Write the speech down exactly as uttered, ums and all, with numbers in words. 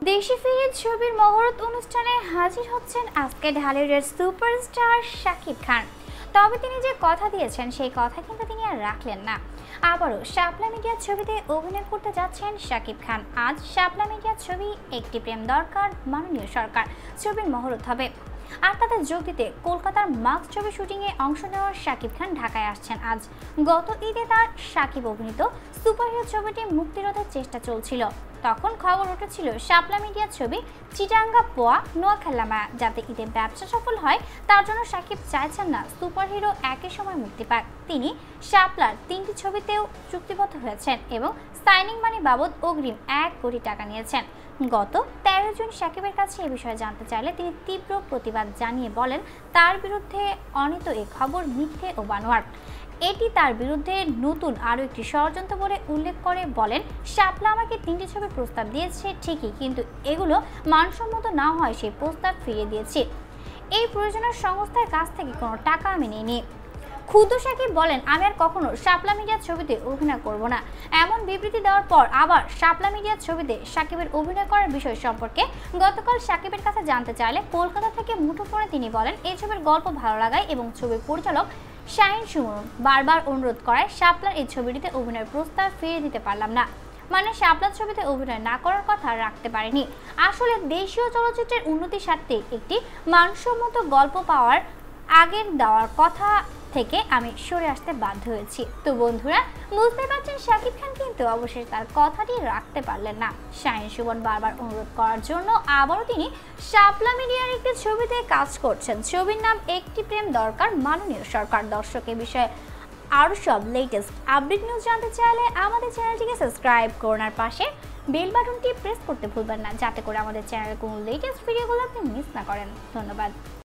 দেশি ফিরে ছবির মহরত অনুষ্ঠানে হাজির হচ্ছেন আজকে ঢালিউডের সুপারস্টার শাকিব খান। তবে তিনি যে কথা দিয়েছেন সেই কথা কিন্তু তিনি আর রাখলেন না। আবারও শাপলা মিডিয়ার ছবিতে অভিনয় করতে যাচ্ছেন শাকিব খান। আজ শাপলা মিডিয়ার ছবি একটি প্রেম দরকার মাননীয় সরকার ছবির মহরত হবে। আর তাতে যোগ দিতে কলকাতার মাস্ক ছবি শুটিংয়ে অংশ নেওয়ার শাকিব খান ঢাকায় আসছেন আজ। গত ঈদে তার শাকিব অভিনীত সুপারহিরো ছবিটি মুক্তিরোধের চেষ্টা চলছিল। তখন খবর উঠেছিল শাপলা মিডিয়ার ছবি চিটাঙ্গা পোয়া নোয়াখাল্লা মায়া যাতে ঈদে ব্যবসা সফল হয়, তার জন্য শাকিব চাইছেন না সুপারহিরো একই সময় মুক্তি পাক। তিনি শাপলার তিনটি ছবিতেও চুক্তিবদ্ধ হয়েছেন এবং সাইনিং মানি বাবদ অগ্রিম এক কোটি টাকা নিয়েছেন। গত তেরো জুন শাকিবের কাছে এ বিষয়ে জানতে চাইলে তিনি তীব্র প্রতিবাদ জানিয়ে বলেন তার বিরুদ্ধে অনিত এ খবর মিথ্যে ও বানোয়ার। এটি তার বিরুদ্ধে নতুন আরও একটি ষড়যন্ত্র বলে উল্লেখ করে বলেন, শাপলা আমাকে তিনটি ছবির প্রস্তাব দিয়েছে ঠিকই, কিন্তু এগুলো মানসম্মত না হয় সেই প্রস্তাব ফিরিয়ে দিয়েছি। এই প্রয়োজনীয় সংস্থার কাছ থেকে কোনো টাকা আমি নিইনি। ক্ষুদ্র শাকিব বলেন, আমি আর কখনো শাপলা মিডিয়ার ছবিতে অভিনয় করব না। এমন বিবৃতি দেওয়ার পর আবার শাপলা মিডিয়ার ছবিতে শাকিবের অভিনয় করার বিষয় সম্পর্কে গতকাল শাকিবের কাছে জানতে চাইলে কলকাতা থেকে মুঠোফোনে তিনি বলেন, এই ছবির গল্প ভালো লাগায় এবং ছবির পরিচালক শাহিন সুমন বারবার অনুরোধ করায় শাপলার এই ছবিটিতে অভিনয়ের প্রস্তাব ফিরিয়ে দিতে পারলাম না। মানে শাপলার ছবিতে অভিনয় না করার কথা রাখতে পারিনি। আসলে দেশীয় চলচ্চিত্রের উন্নতির স্বার্থে একটি মানসম্মত গল্প পাওয়ার আগের দেওয়ার কথা থেকে আমি সরে আসতে বাধ্য হয়েছি। তো বন্ধুরা, বুঝতে পারছেন শাকিব খান কিন্তু অবশেষে তার কথাটি রাখতে পারলেন না। শাহিন সুমন বারবার অনুরোধ করার জন্য আবারও তিনি শাপলা মিডিয়ার একটি ছবিতে কাজ করছেন। ছবির নাম একটি প্রেম দরকার মাননীয় সরকার। দর্শকের বিষয়ে আরও সব লেটেস্ট আপডেট নিউজ জানতে চাইলে আমাদের চ্যানেলটিকে সাবস্ক্রাইব করুন আর পাশে বেল বাটনটি প্রেস করতে ভুলবেন না, যাতে করে আমাদের চ্যানেলের কোনো লেটেস্ট ভিডিওগুলো আপনি মিস না করেন। ধন্যবাদ।